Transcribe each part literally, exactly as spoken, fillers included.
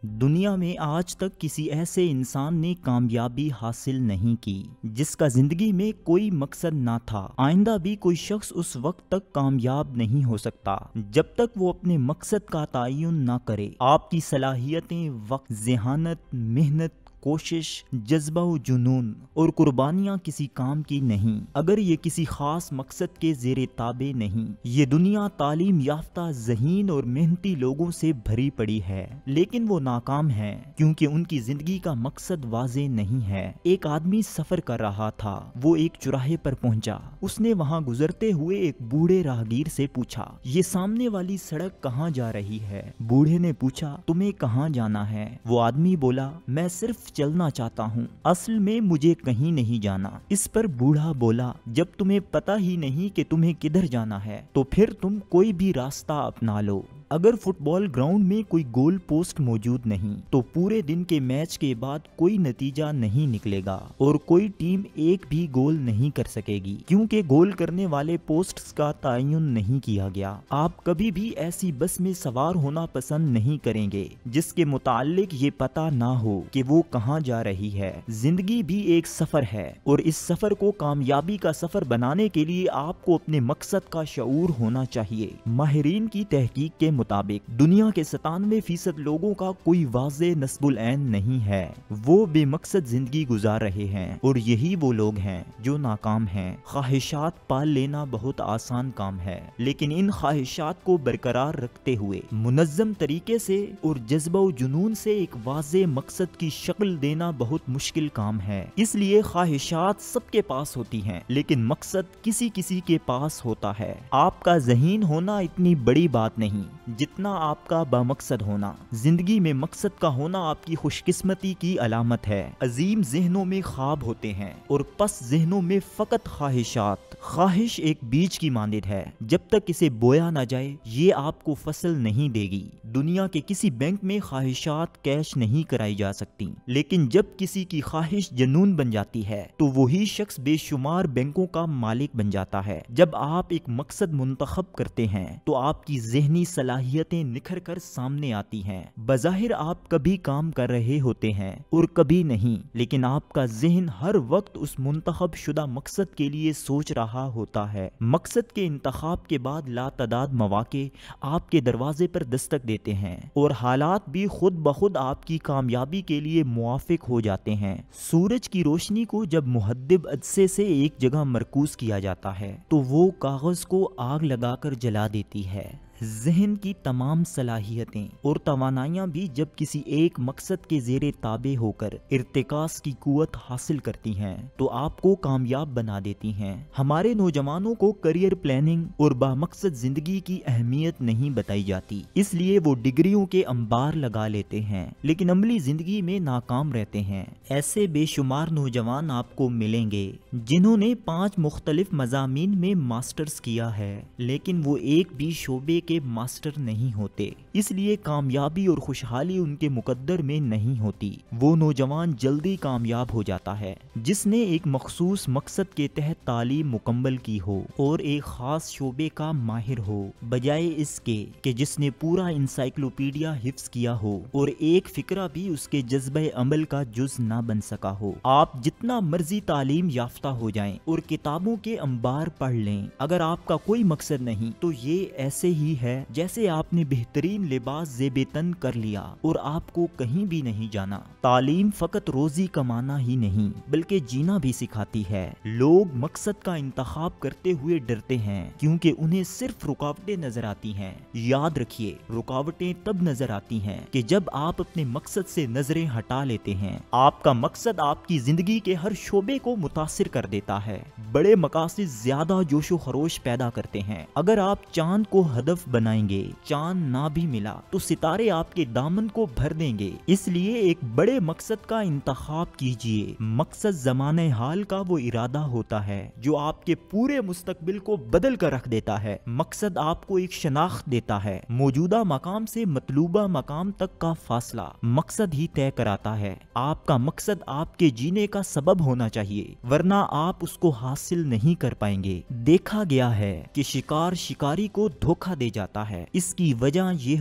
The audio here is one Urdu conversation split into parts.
دنیا میں آج تک کسی ایسے انسان نے کامیابی حاصل نہیں کی جس کا زندگی میں کوئی مقصد نہ تھا۔ آئندہ بھی کوئی شخص اس وقت تک کامیاب نہیں ہو سکتا جب تک وہ اپنے مقصد کا تعین نہ کرے۔ آپ کی صلاحیتیں، وقت، ذہانت، محنت، کوشش، جذبہ و جنون اور قربانیاں کسی کام کی نہیں اگر یہ کسی خاص مقصد کے زیر تابع نہیں۔ یہ دنیا تعلیم یافتہ، ذہین اور محنتی لوگوں سے بھری پڑی ہے، لیکن وہ ناکام ہیں کیونکہ ان کی زندگی کا مقصد واضح نہیں ہے۔ ایک آدمی سفر کر رہا تھا۔ وہ ایک چوراہے پر پہنچا۔ اس نے وہاں گزرتے ہوئے ایک بوڑھے راہگیر سے پوچھا، یہ سامنے والی سڑک کہاں جا رہی ہے؟ بوڑھے نے پوچھا، تمہیں کہاں جانا ہے؟ وہ آدمی بولا، میں صرف چلنا چاہتا ہوں، اصل میں مجھے کہیں نہیں جانا۔ اس پر بوڑھا بولا، جب تمہیں پتہ ہی نہیں کہ تمہیں کدھر جانا ہے تو پھر تم کوئی بھی راستہ اپنا لو۔ اگر فٹ بال گراؤنڈ میں کوئی گول پوسٹ موجود نہیں تو پورے دن کے میچ کے بعد کوئی نتیجہ نہیں نکلے گا اور کوئی ٹیم ایک بھی گول نہیں کر سکے گی کیونکہ گول کرنے والے پوسٹس کا تعین نہیں کیا گیا۔ آپ کبھی بھی ایسی بس میں سوار ہونا پسند نہیں کریں گے جس کے متعلق یہ پتہ نہ ہو کہ وہ کہاں جا رہی ہے۔ زندگی بھی ایک سفر ہے اور اس سفر کو کامیابی کا سفر بنانے کے لیے آپ کو اپنے مقصد کا شعور ہونا چاہیے۔ ماہرین کی تحقیق کے مطابق دنیا کے ستانوے فیصد لوگوں کا کوئی واضح نصب العین نہیں ہے۔ وہ بے مقصد زندگی گزار رہے ہیں اور یہی وہ لوگ ہیں جو ناکام ہیں۔ خواہشات پال لینا بہت آسان کام ہے، لیکن ان خواہشات کو برقرار رکھتے ہوئے منظم طریقے سے اور جذبہ و جنون سے ایک واضح مقصد کی شکل دینا بہت مشکل کام ہے۔ اس لیے خواہشات سب کے پاس ہوتی ہیں، لیکن مقصد کسی کسی کے پاس ہوتا ہے۔ آپ کا ذہین ہونا اتنی بڑی بات نہیں جتنا آپ کا بامقصد ہونا۔ زندگی میں مقصد کا ہونا آپ کی خوش قسمتی کی علامت ہے۔ عظیم ذہنوں میں خواب ہوتے ہیں اور پست ذہنوں میں فقط خواہشات۔ خواہش ایک بیج کی مانند ہے، جب تک اسے بویا نہ جائے یہ آپ کو فصل نہیں دے گی۔ دنیا کے کسی بینک میں خواہشات کیش نہیں کرائی جا سکتی، لیکن جب کسی کی خواہش جنون بن جاتی ہے تو وہی شخص بے شمار بینکوں کا مالک بن جاتا ہے۔ جب آپ ایک مقصد منتخب کرتے ہیں تو آپ کی ذہنی صلاحیتیں نکھر کر سامنے آتی ہیں۔ بظاہر آپ کبھی کام کر رہے ہوتے ہیں اور کبھی نہیں، لیکن آپ کا ذہن ہر وقت اس منتخب شدہ مقصد کے لیے سوچ رہا ہوتا ہے۔ مقصد کے انتخاب کے بعد لاتعداد مواقع آپ کے دروازے پر دستک دیتے ہیں اور حالات بھی خود بخود آپ کی کامیابی کے لیے موافق ہو جاتے ہیں۔ سورج کی روشنی کو جب محدب عدسے سے ایک جگہ مرکوز کیا جاتا ہے تو وہ کاغذ کو آگ لگا کر جلا دیتی ہے۔ ذہن کی تمام صلاحیتیں اور توانائیاں بھی جب کسی ایک مقصد کے زیر تابع ہو کر ارتکاز کی قوت حاصل کرتی ہیں تو آپ کو کامیاب بنا دیتی ہیں۔ ہمارے نوجوانوں کو کریئر پلاننگ اور بامقصد زندگی کی اہمیت نہیں بتائی جاتی، اس لیے وہ ڈگریوں کے انبار لگا لیتے ہیں لیکن عملی زندگی میں ناکام رہتے ہیں۔ ایسے بے شمار نوجوان آپ کو ملیں گے جنہوں نے پانچ مختلف مضامین میں ماسٹرز کیا ہے لیکن وہ ایک بھی شعبے کے ماسٹر نہیں ہوتے، اس لیے کامیابی اور خوشحالی ان کے مقدر میں نہیں ہوتی۔ وہ نوجوان جلدی کامیاب ہو جاتا ہے جس نے ایک مخصوص مقصد کے تحت تعلیم مکمل کی ہو اور ایک خاص شعبے کا ماہر ہو، بجائے اس کے کہ جس نے پورا انسائکلوپیڈیا حفظ کیا ہو اور ایک فقرہ بھی اس کے جذبہ عمل کا جز نہ بن سکا ہو۔ آپ جتنا مرضی تعلیم یافتہ ہو جائیں اور کتابوں کے انبار پڑھ لیں، اگر آپ کا کوئی مقصد نہیں تو یہ ایسے ہی ہے جیسے آپ نے بہترین لباس زیب تن کر لیا اور آپ کو کہیں بھی نہیں جانا۔ تعلیم فقط روزی کمانا ہی نہیں بلکہ جینا بھی سکھاتی ہے۔ لوگ مقصد کا انتخاب کرتے ہوئے ڈرتے ہیں کیونکہ انہیں صرف رکاوٹیں نظر آتی ہیں۔ یاد رکھیے، رکاوٹیں تب نظر آتی ہیں کہ جب آپ اپنے مقصد سے نظریں ہٹا لیتے ہیں۔ آپ کا مقصد آپ کی زندگی کے ہر شعبے کو متاثر کر دیتا ہے۔ بڑے مقاصد زیادہ جوش و خروش پیدا کرتے ہیں۔ اگر آپ چاند کو ہدف بنائیں گے، چاند نہ بھی ملا تو ستارے آپ کے دامن کو بھر دیں گے۔ اس لیے ایک بڑے مقصد کا انتخاب کیجئے۔ مقصد زمانہ حال کا وہ ارادہ ہوتا ہے جو آپ کے پورے مستقبل کو بدل کر رکھ دیتا ہے۔ مقصد آپ کو ایک شناخت دیتا ہے، موجودہ مقام سے مطلوبہ مقام تک کا فاصلہ مقصد ہی طے کراتا ہے۔ آپ کا مقصد آپ کے جینے کا سبب ہونا چاہیے، ورنہ آپ اس کو حاصل نہیں کر پائیں گے۔ دیکھا گیا ہے کہ شکار شکاری کو دھوکہ دے جاتا ہے، اس کی وجہ یہ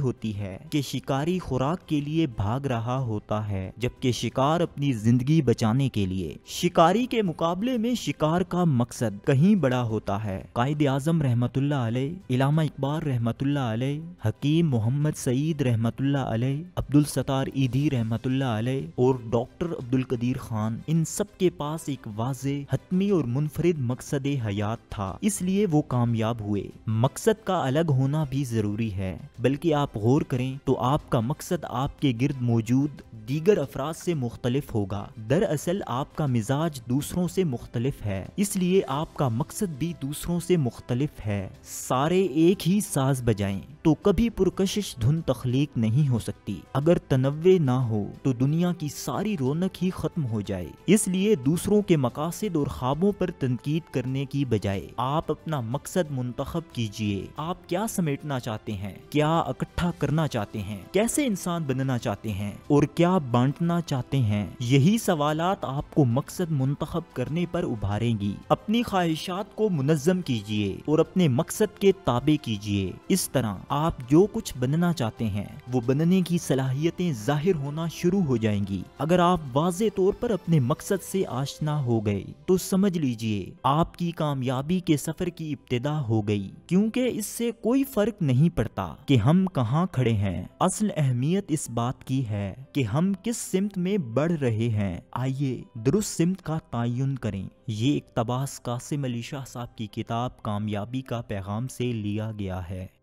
ہوتی ہے کہ شکاری خوراک کے لیے بھاگ رہا ہوتا ہے جبکہ شکار اپنی زندگی بچانے کے لیے۔ شکاری کے مقابلے میں شکار کا مقصد کہیں بڑا ہوتا ہے۔ قائد اعظم رحمت اللہ علیہ، علامہ اقبال رحمت اللہ علیہ، حکیم محمد سعید رحمت اللہ علیہ، عبدالستار ایدھی رحمت اللہ علیہ اور ڈاکٹر عبدالقدیر خان، ان سب کے پاس ایک واضح، حتمی اور منفرد مقصد حیات تھا، اس لیے وہ کامیاب ہوئے۔ مقصد کا الگ ہونا بھی ضروری ہے، بلکہ آپ غور کریں تو آپ کا مقصد آپ کے گرد موجود دیگر افراد سے مختلف ہوگا۔ دراصل آپ کا مزاج دوسروں سے مختلف ہے، اس لیے آپ کا مقصد بھی دوسروں سے مختلف ہے۔ سارے ایک ہی ساز بجائیں تو کبھی پرکشش دھن تخلیق نہیں ہو سکتی۔ اگر تنوع نہ ہو تو دنیا کی ساری رونق ہی ختم ہو جائے۔ اس لیے دوسروں کے مقاصد اور خوابوں پر تنقید کرنے کی بجائے آپ اپنا مقصد منتخب کیجئے۔ آپ کیا سمیٹنا چاہتے ہیں، کیا اکٹھا کرنا چاہتے ہیں، کیسے انسان بننا چاہتے ہیں اور کیا بانٹنا چاہتے ہیں؟ یہی سوالات آپ کو مقصد منتخب کرنے پر ابھاریں گی۔ اپنی خواہشات کو منظم کیجئے اور اپنے مقصد کے تابع کیجئے۔ اس طرح آپ جو کچھ بننا چاہتے ہیں وہ بننے کی صلاحیتیں ظاہر ہونا شروع ہو جائیں گی۔ اگر آپ واضح طور پر اپنے مقصد سے آشنا ہو گئے تو سمجھ لیجئے آپ کی کامیابی کے سفر کی ابتدا ہو گئی، کیونکہ اس سے کوئی فرق نہیں پڑتا کہ ہم کہاں کھڑے ہیں۔ اصل اہمیت اس بات کی ہے کہ ہم کس سمت میں بڑھ رہے ہیں۔ آئیے درست سمت کا تعین کریں۔ یہ اقتباس قاسم علی شاہ صاحب کی کتاب کامیابی کا پیغام سے لیا گیا ہے۔